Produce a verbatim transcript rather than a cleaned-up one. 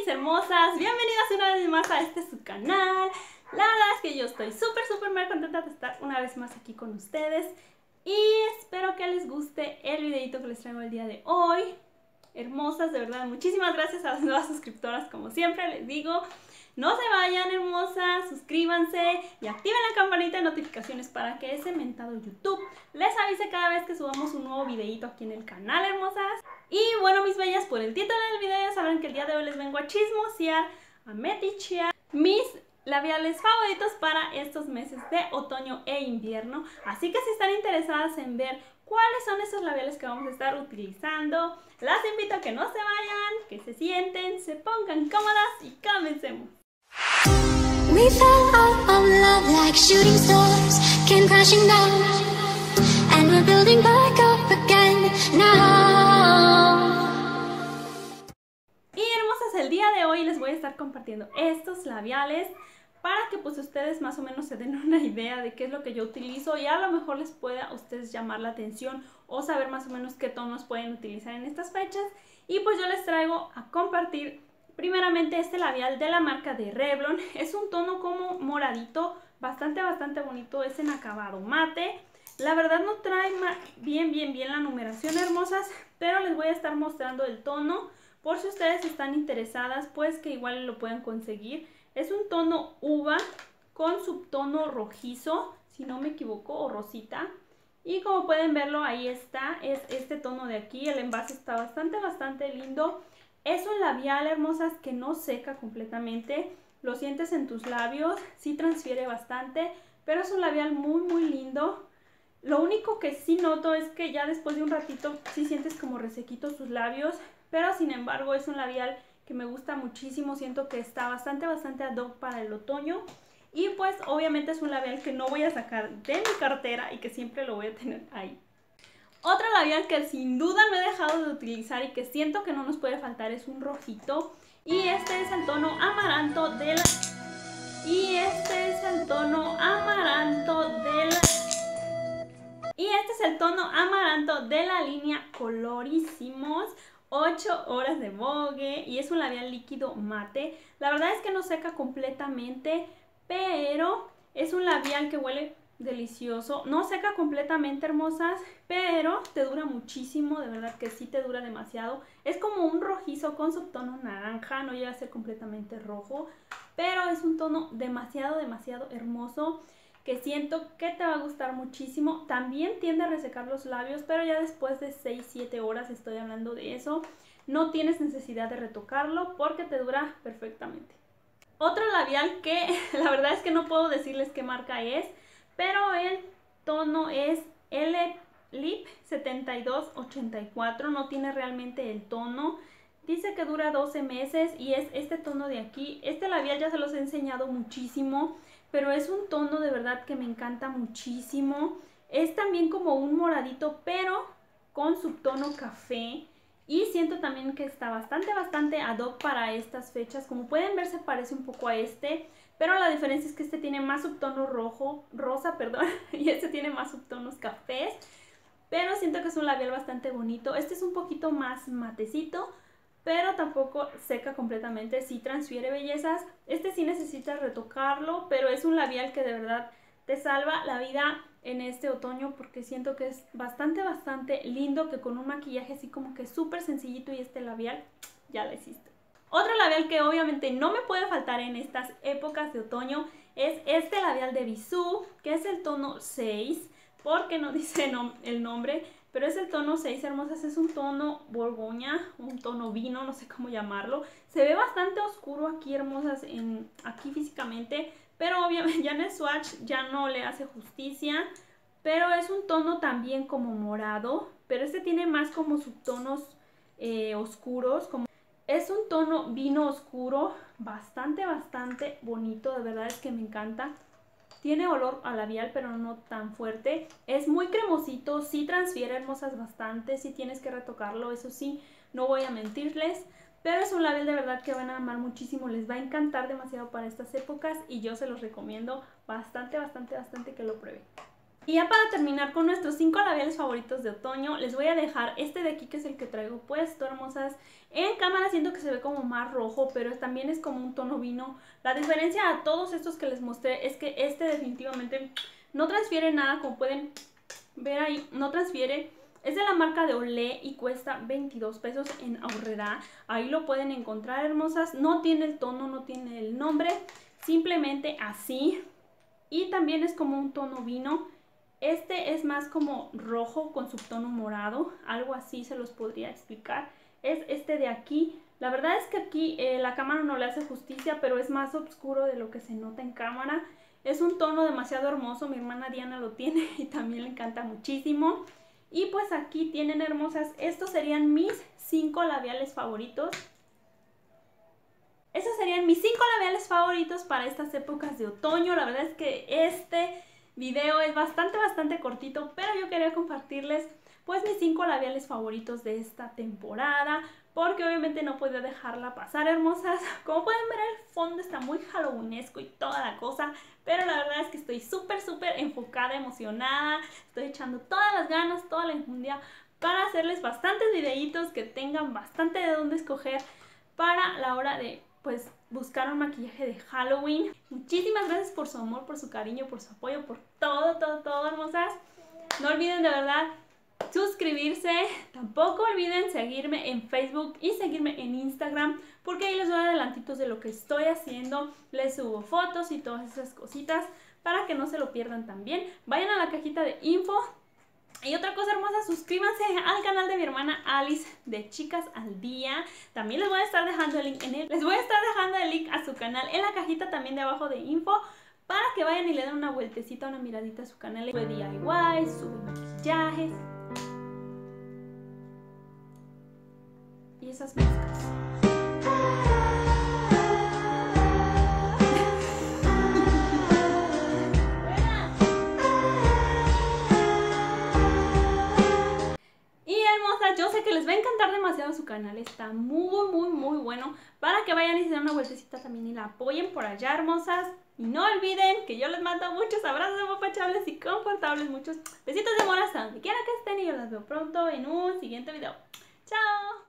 mis hermosas, bienvenidas una vez más a este su canal. La verdad es que yo estoy súper súper muy contenta de estar una vez más aquí con ustedes y espero que les guste el videito que les traigo el día de hoy. Hermosas, de verdad, muchísimas gracias a las nuevas suscriptoras, como siempre les digo. No se vayan, hermosas, suscríbanse y activen la campanita de notificaciones para que ese mentado YouTube les avise cada vez que subamos un nuevo videito aquí en el canal, hermosas. Y bueno, mis bellas, por el título del video ya sabrán que el día de hoy les vengo a chismosear, a metichear mis labiales favoritos para estos meses de otoño e invierno. Así que si están interesadas en ver cuáles son esos labiales que vamos a estar utilizando, las invito a que no se vayan, que se sienten, se pongan cómodas y comencemos. We fell out of love like shooting stars, came crashing down, and we're building back up again now. Y hermosas, el día de hoy les voy a estar compartiendo estos labiales para que pues ustedes más o menos se den una idea de qué es lo que yo utilizo y a lo mejor les pueda a ustedes llamar la atención o saber más o menos qué tonos pueden utilizar en estas fechas. Y pues yo les traigo a compartir primeramente este labial de la marca de Revlon. Es un tono como moradito, bastante bastante bonito, es en acabado mate. La verdad no trae bien bien bien la numeración, hermosas, pero les voy a estar mostrando el tono por si ustedes están interesadas, pues que igual lo pueden conseguir. Es un tono uva con subtono rojizo, si no me equivoco, o rosita. Y como pueden verlo, ahí está, es este tono de aquí. El envase está bastante bastante lindo. Es un labial, hermosas, que no seca completamente. Lo sientes en tus labios, sí transfiere bastante, pero es un labial muy muy lindo. Lo único que sí noto es que ya después de un ratito sí sientes como resequitos tus labios, pero sin embargo es un labial que me gusta muchísimo. Siento que está bastante bastante ad hoc para el otoño. Y pues obviamente es un labial que no voy a sacar de mi cartera y que siempre lo voy a tener ahí. Otro labial que sin duda no he dejado de utilizar y que siento que no nos puede faltar es un rojito. Y este es el tono amaranto de la... Y este es el tono amaranto de la... Y este es el tono amaranto de la línea Colorísimos. ocho horas de Vogue y es un labial líquido mate. La verdad es que no seca completamente, pero es un labial que huele delicioso. No seca completamente, hermosas, pero te dura muchísimo, de verdad que sí te dura demasiado. Es como un rojizo con subtono naranja, no llega a ser completamente rojo, pero es un tono demasiado, demasiado hermoso que siento que te va a gustar muchísimo. También tiende a resecar los labios, pero ya después de seis siete horas, estoy hablando de eso, no tienes necesidad de retocarlo porque te dura perfectamente. Otro labial que la verdad es que no puedo decirles qué marca es, pero el tono es L Lip setenta y dos ochenta y cuatro, no tiene realmente el tono. Dice que dura doce meses y es este tono de aquí. Este labial ya se los he enseñado muchísimo, pero es un tono de verdad que me encanta muchísimo. Es también como un moradito, pero con subtono café. Y siento también que está bastante, bastante ad hoc para estas fechas. Como pueden ver, se parece un poco a este, pero la diferencia es que este tiene más subtono rojo, rosa, perdón, y este tiene más subtonos cafés. Pero siento que es un labial bastante bonito. Este es un poquito más matecito, pero tampoco seca completamente, sí transfiere bellezas. Este sí necesitas retocarlo, pero es un labial que de verdad te salva la vida en este otoño porque siento que es bastante, bastante lindo, que con un maquillaje así como que súper sencillito y este labial ya lo hiciste. Otro labial que obviamente no me puede faltar en estas épocas de otoño es este labial de Bisú, que es el tono seis, porque no dice no, el nombre, pero es el tono seis, hermosas. Es un tono borgoña, un tono vino, no sé cómo llamarlo. Se ve bastante oscuro aquí, hermosas, en, aquí físicamente, pero obviamente ya en el swatch ya no le hace justicia. Pero es un tono también como morado, pero este tiene más como subtonos eh, oscuros. Como... Es un tono vino oscuro, bastante, bastante bonito, de verdad es que me encanta. Tiene olor a labial, pero no tan fuerte. Es muy cremosito, sí transfiere, hermosas, bastante. Sí tienes que retocarlo, eso sí, no voy a mentirles. Pero es un labial de verdad que van a amar muchísimo. Les va a encantar demasiado para estas épocas y yo se los recomiendo bastante, bastante, bastante que lo prueben. Y ya para terminar con nuestros cinco labiales favoritos de otoño, les voy a dejar este de aquí, que es el que traigo puesto, hermosas. En cámara siento que se ve como más rojo, pero también es como un tono vino. La diferencia a todos estos que les mostré es que este definitivamente no transfiere nada, como pueden ver ahí, no transfiere. Es de la marca de Olé y cuesta veintidós pesos en Aurrera. Ahí lo pueden encontrar, hermosas. No tiene el tono, no tiene el nombre, simplemente así. Y también es como un tono vino. Este es más como rojo con subtono morado, algo así se los podría explicar. Es este de aquí. La verdad es que aquí eh, la cámara no le hace justicia, pero es más oscuro de lo que se nota en cámara. Es un tono demasiado hermoso, mi hermana Diana lo tiene y también le encanta muchísimo. Y pues aquí tienen, hermosas, estos serían mis cinco labiales favoritos. Estos serían mis cinco labiales favoritos para estas épocas de otoño. La verdad es que este video es bastante, bastante cortito, pero yo quería compartirles pues mis cinco labiales favoritos de esta temporada, porque obviamente no podía dejarla pasar, hermosas. Como pueden ver, el fondo está muy halloweenesco y toda la cosa, pero la verdad es que estoy súper, súper enfocada, emocionada. Estoy echando todas las ganas, toda la enjundia para hacerles bastantes videitos que tengan bastante de dónde escoger para la hora de pues buscar un maquillaje de Halloween. Muchísimas gracias por su amor, por su cariño, por su apoyo, por todo, todo, todo, hermosas. No olviden de verdad suscribirse. Tampoco olviden seguirme en Facebook y seguirme en Instagram, porque ahí les doy adelantitos de lo que estoy haciendo. Les subo fotos y todas esas cositas para que no se lo pierdan también. Vayan a la cajita de info. Y otra cosa, hermosa, suscríbanse al canal de mi hermana Alice de Chicas al Día. También les voy a estar dejando el link en él. Les voy a estar dejando el link a su canal en la cajita también de abajo de info, para que vayan y le den una vueltecita, una miradita a su canal. Sube D I Y, sube maquillajes y esas máscaras. Yo sé que les va a encantar demasiado su canal, está muy, muy, muy bueno, para que vayan y se den una vueltecita también y la apoyen por allá, hermosas. Y no olviden que yo les mando muchos abrazos apapachables y confortables, muchos besitos de amor hasta donde quiera que estén, y yo las veo pronto en un siguiente video. ¡Chao!